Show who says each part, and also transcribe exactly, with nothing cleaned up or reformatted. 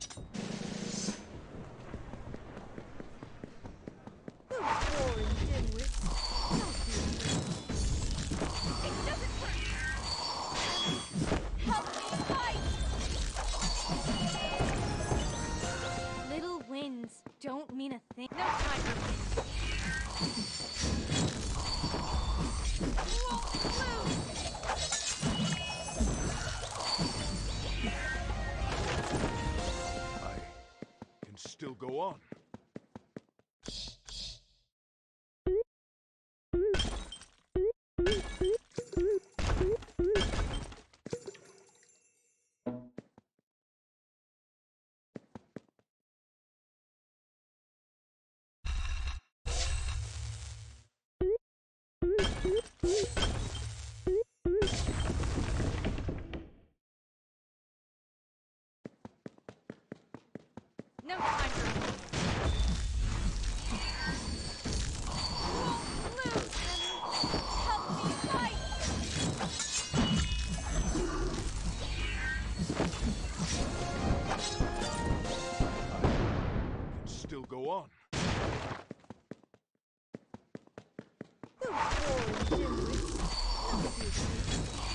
Speaker 1: Little wins don't mean a thing. No time for wins. You won't lose!
Speaker 2: I can still go on.
Speaker 1: No time for wins. You won't lose! Help me fight!
Speaker 2: I can still go on.
Speaker 1: The war is endless. No future.